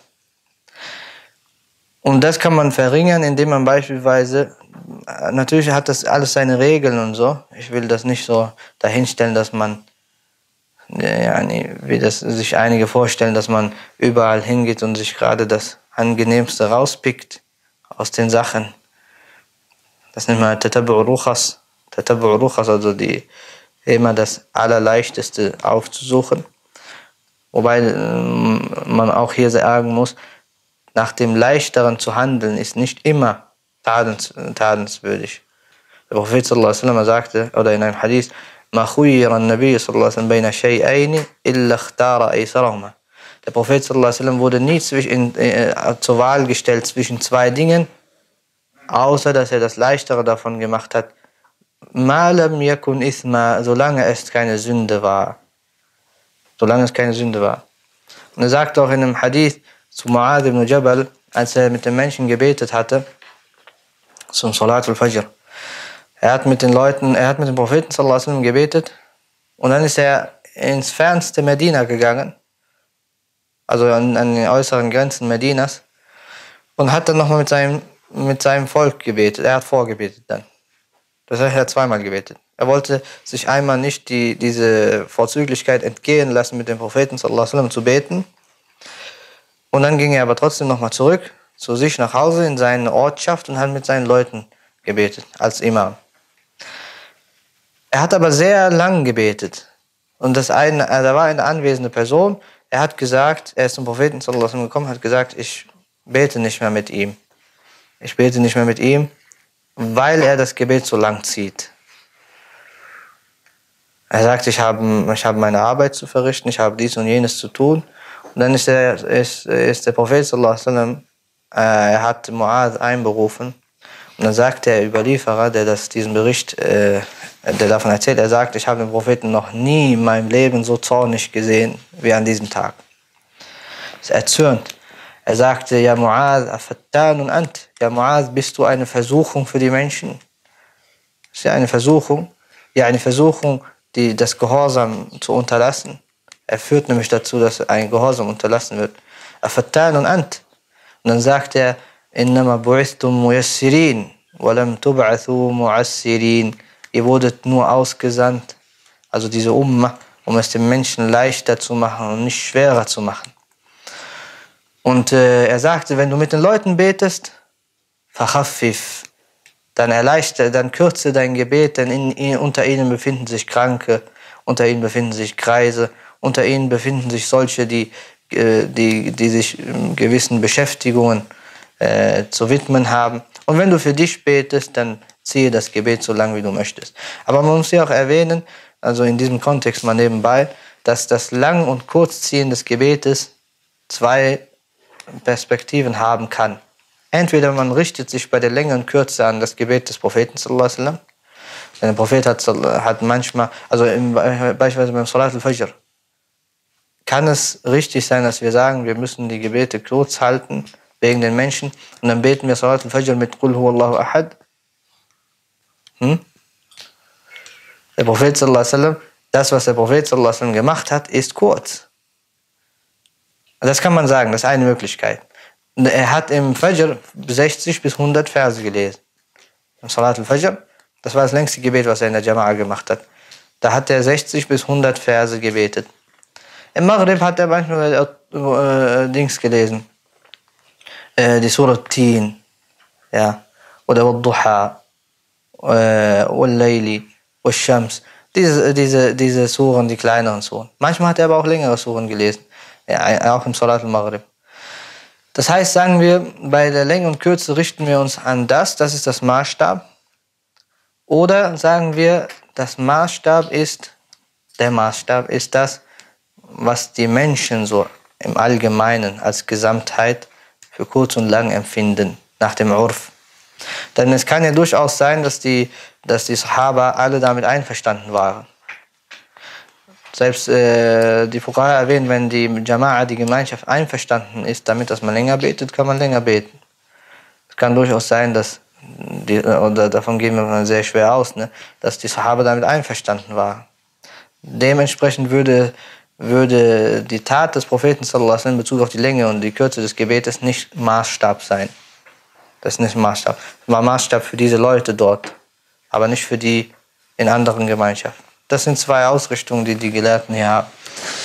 [SPEAKER 1] Und das kann man verringern, indem man beispielsweise, natürlich hat das alles seine Regeln und so. Ich will das nicht so dahinstellen, dass man, ja, wie das sich einige vorstellen, dass man überall hingeht und sich gerade das Angenehmste rauspickt aus den Sachen. Das nennt man Tatabu'u Rukhas. Tatabu'u Rukhas, also die, immer das Allerleichteste aufzusuchen. Wobei man auch hier sagen muss, nach dem Leichteren zu handeln, ist nicht immer tadens, tadenswürdig. Der Prophet sallallahu alaihi wasallam sagte, oder in einem Hadith, مَا خُيِّرَ النَّبِيُّ صلى الله عليه وسلم بَيْنَ شَيْئَيْنِ إِلَّا اخْتَارَ أَيْسَرَهُمَا. Der Prophet sallallahu alaihi wasallam wurde nie zwischen, äh, zur Wahl gestellt zwischen zwei Dingen, außer dass er das Leichtere davon gemacht hat. مَا لَمْ يَكُنْ إِثْمًا, solange es keine Sünde war. Solange es keine Sünde war. Und er sagt auch in einem Hadith zu Mu'adh ibn Jabal, als er mit den Menschen gebetet hatte, zum Salatul Fajr. Er hat mit den Leuten, er hat mit dem Propheten sallallahu alaihi wasallam gebetet und dann ist er ins fernste Medina gegangen, also an, an den äußeren Grenzen Medinas, und hat dann nochmal mit seinem, mit seinem Volk gebetet. Er hat vorgebetet dann. Das heißt, er hat zweimal gebetet. Er wollte sich einmal nicht die, diese Vorzüglichkeit entgehen lassen, mit dem Propheten sallallahu alaihi wasallam zu beten. Und dann ging er aber trotzdem nochmal zurück zu sich nach Hause in seine Ortschaft und hat mit seinen Leuten gebetet, als Imam. Er hat aber sehr lang gebetet. Und das eine, da war eine anwesende Person, er hat gesagt, er ist zum Propheten sallallahu alaihi wasallam gekommen, hat gesagt, ich bete nicht mehr mit ihm. Ich bete nicht mehr mit ihm, weil er das Gebet so lang zieht. Er sagt, ich habe, ich habe meine Arbeit zu verrichten, ich habe dies und jenes zu tun. Und dann ist der, ist, ist der Prophet sallallahu alaihi wasallam, äh, er hat Mu'adh einberufen. Und dann sagt der Überlieferer, der das, diesen Bericht, äh, der davon erzählt, er sagt, ich habe den Propheten noch nie in meinem Leben so zornig gesehen wie an diesem Tag. Er ist erzürnt. Er sagte, ja Mu'adh, afattanun ant, ja Mu'adh, bist du eine Versuchung für die Menschen? Das ist ja eine Versuchung, ja eine Versuchung, die, das Gehorsam zu unterlassen. Er führt nämlich dazu, dass ein Gehorsam unterlassen wird. Afattanun ant. Und dann sagt er, innama bu'ithtum muyassirin, walam tub'athu mu'assirin. Ihr wurdet nur ausgesandt, also diese Ummah, um es den Menschen leichter zu machen und nicht schwerer zu machen. Und äh, er sagte, wenn du mit den Leuten betest, fakhaffif, dann erleichter, dann kürze dein Gebet, denn in, in, unter ihnen befinden sich Kranke, unter ihnen befinden sich Greise, unter ihnen befinden sich solche, die, äh, die, die sich gewissen Beschäftigungen äh, zu widmen haben. Und wenn du für dich betest, dann ziehe das Gebet so lang, wie du möchtest. Aber man muss ja auch erwähnen, also in diesem Kontext mal nebenbei, dass das Lang- und Kurzziehen des Gebetes zwei Perspektiven haben kann. Entweder man richtet sich bei der Länge und Kürze an das Gebet des Propheten sallallahu alaihi wasallam. Der Prophet hat, hat manchmal, also im, beispielsweise beim Salat al-Fajr, kann es richtig sein, dass wir sagen, wir müssen die Gebete kurz halten, wegen den Menschen, und dann beten wir Salat al-Fajr mit Qul huwallahu ahad. Hm? Der Prophet sallallahu alaihi wasallam, das, was der Prophet sallallahu alaihi wasallam gemacht hat, ist kurz. Das kann man sagen, das ist eine Möglichkeit. Er hat im Fajr sechzig bis hundert Verse gelesen. Im Salat al-Fajr, das war das längste Gebet, was er in der Jama'a gemacht hat. Da hat er sechzig bis hundert Verse gebetet. Im Maghrib hat er manchmal äh, Dings gelesen. Äh, die Surah Tin, ja, oder Wad-Duha, äh, Wal-Layli, Wal-Shams. Diese, diese, diese Suren, die kleineren Suren. Manchmal hat er aber auch längere Suren gelesen. Ja, auch im Salat al-Maghrib. Das heißt, sagen wir, bei der Länge und Kürze richten wir uns an das, das ist das Maßstab. Oder sagen wir, das Maßstab ist, der Maßstab ist das, was die Menschen so im Allgemeinen als Gesamtheit für kurz und lang empfinden, nach dem Urf. Denn es kann ja durchaus sein, dass die, dass die Sahaba alle damit einverstanden waren. Selbst äh, die Fuqaha erwähnen, wenn die Jama'a, die Gemeinschaft, einverstanden ist, damit, dass man länger betet, kann man länger beten. Es kann durchaus sein, dass, die, oder davon gehen wir mal sehr schwer aus, ne, dass die Sahaba damit einverstanden waren. Dementsprechend würde, würde die Tat des Propheten sallallahu alaihi wasallam in Bezug auf die Länge und die Kürze des Gebetes nicht Maßstab sein. Das ist nicht Maßstab. Das war Maßstab für diese Leute dort, aber nicht für die in anderen Gemeinschaften. Das sind zwei Ausrichtungen, die die Gelehrten hier haben.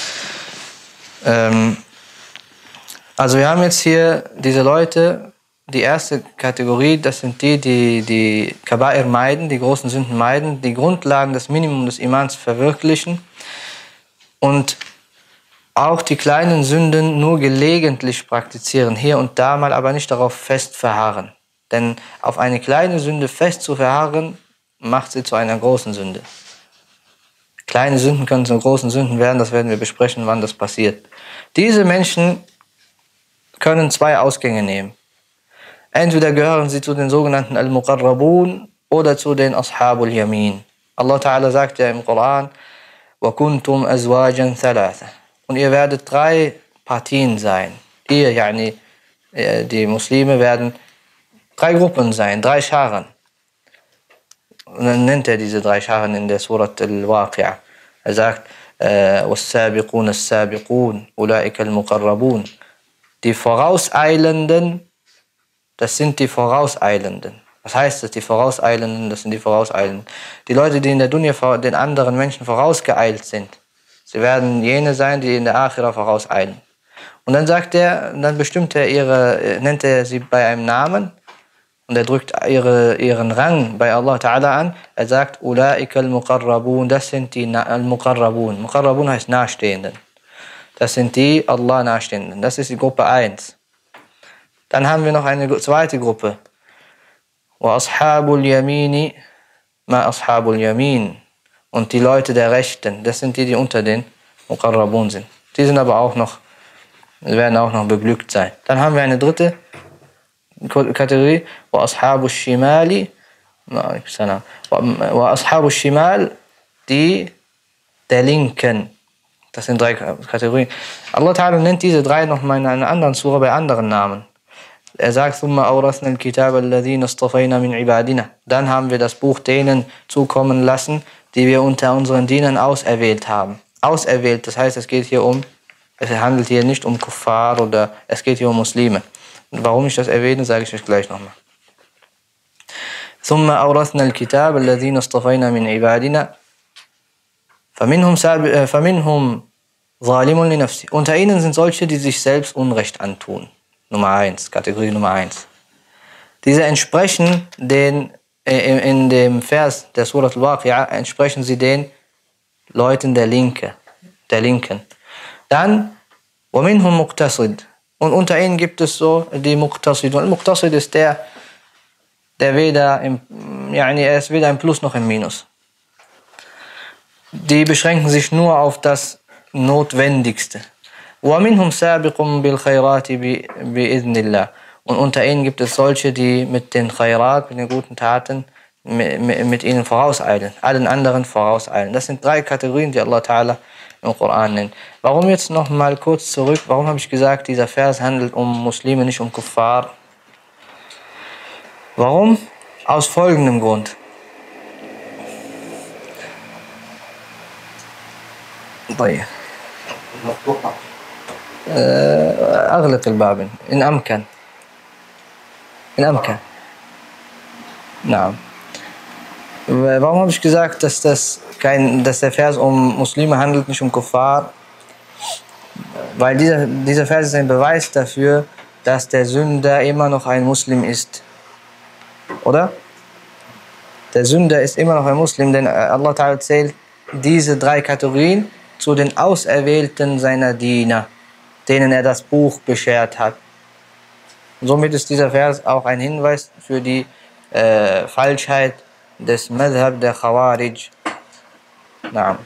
[SPEAKER 1] Ähm, also wir haben jetzt hier diese Leute, die erste Kategorie, das sind die, die die Kaba'ir meiden, die großen Sünden meiden, die Grundlagen des Minimum des Imans verwirklichen und auch die kleinen Sünden nur gelegentlich praktizieren, hier und da mal, aber nicht darauf fest verharren. Denn auf eine kleine Sünde fest zu verharren, macht sie zu einer großen Sünde. Kleine Sünden können zu großen Sünden werden, das werden wir besprechen, wann das passiert. Diese Menschen können zwei Ausgänge nehmen. Entweder gehören sie zu den sogenannten Al-Muqarrabun oder zu den Ashabul Yamin. Allah Ta'ala sagt ja im Koran, وَكُنْتُمْ أَزْوَاجًا ثَلَاثًا. Und ihr werdet drei Partien sein. Ihr, yani, die Muslime werden drei Gruppen sein, drei Scharen. Und dann nennt er diese drei Scharen in der Surat Al-Waqi'ah. Er sagt, وَالسَّابِقُونَ السَّابِقُونَ أُولَٰئِكَ الْمُقَرَّبُونَ. Die Vorauseilenden, das sind die Vorauseilenden. Was heißt das, die Vorauseilenden? Das sind die Vorauseilenden. Die Leute, die in der Dunya den anderen Menschen vorausgeeilt sind. Sie werden jene sein, die in der Akhira vorauseilen. Und dann sagt er, dann bestimmt er ihre, nennt er sie bei einem Namen. Und er drückt ihre, ihren Rang bei Allah Ta'ala an. Er sagt, Ulaika al-Muqarrabun, das sind die al-Muqarrabun. Muqarrabun heißt Nahestehenden. Das sind die Allah Nahestehenden. Das ist die Gruppe eins. Dann haben wir noch eine zweite Gruppe. Wa ashabul yamini ma ashabul yamin. Und die Leute der Rechten, das sind die, die unter den Muqarrabun sind. Die sind aber auch noch, werden auch noch beglückt sein. Dann haben wir eine dritte Kategorie, wa ashabu shimali, wa ashabu shimal, die der Linken. Das sind drei Kategorien. Allah Ta'ala nennt diese drei nochmal in einer anderen Sura bei anderen Namen. Er sagt, ثُمَّ أَوْرَثْنَا الْكِتَابَ الَّذِينَ اصْطَفَيْنَا مِنْ عِبَادِنَا. Dann haben wir das Buch denen zukommen lassen, die wir unter unseren Dienern auserwählt haben. Auserwählt, das heißt, es geht hier um, es handelt hier nicht um Kuffar oder es geht hier um Muslime. Und warum ich das erwähne, sage ich euch gleich nochmal. ثُمَّ أَوْرَثْنَا الْكِتَابَ الَّذِينَ اصْطَفَيْنَا مِنْ عِبَادِنَا فَمِنْهُمْ فَمِنْهُمْ ظَالِمٌ لِنَفْسِهِ. Unter ihnen sind solche, die sich selbst Unrecht antun. Nummer eins, Kategorie Nummer eins. Diese entsprechen den, äh, in dem Vers der Surat al-Waqi'a, entsprechen sie den Leuten der Linke, der Linken. Dann, وَمِنْهُمْ مُقْتَصِدٌ. Und unter ihnen gibt es so die Muqtasid. Und Muqtasid ist der, der weder, im, yani er ist weder ein Plus noch ein Minus. Die beschränken sich nur auf das Notwendigste. وَمِنْهُمْ سَابِقٌ بِالْخَيْرَاتِ بِإِذْنِ اللَّهِ. Und unter ihnen gibt es solche, die mit den Khairat, mit den guten Taten, mit, mit ihnen vorauseilen, allen anderen vorauseilen. Das sind drei Kategorien, die Allah Ta'ala im Koran nennt. Warum jetzt noch mal kurz zurück, warum habe ich gesagt, dieser Vers handelt um Muslime, nicht um Kuffar? Warum? Aus folgendem Grund. أغلق الباب إن أمكن إن أمكن نعم. Warum habe ich gesagt, dass, das kein, dass der Vers um Muslime handelt, nicht um Kuffar? Weil dieser, dieser Vers ist ein Beweis dafür, dass der Sünder immer noch ein Muslim ist. Oder? Der Sünder ist immer noch ein Muslim, denn Allah Ta'ala zählt diese drei Kategorien zu den Auserwählten seiner Diener, denen er das Buch beschert hat. Und somit ist dieser Vers auch ein Hinweis für die äh, Falschheit des Madhab der Khawarij. Naam.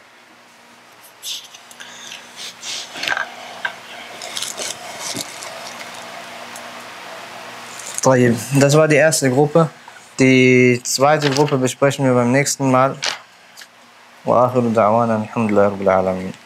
[SPEAKER 1] Das war die erste Gruppe. Die zweite Gruppe besprechen wir beim nächsten Mal. Wa akhiru da'wana alhamdulillahi rabbil alamin.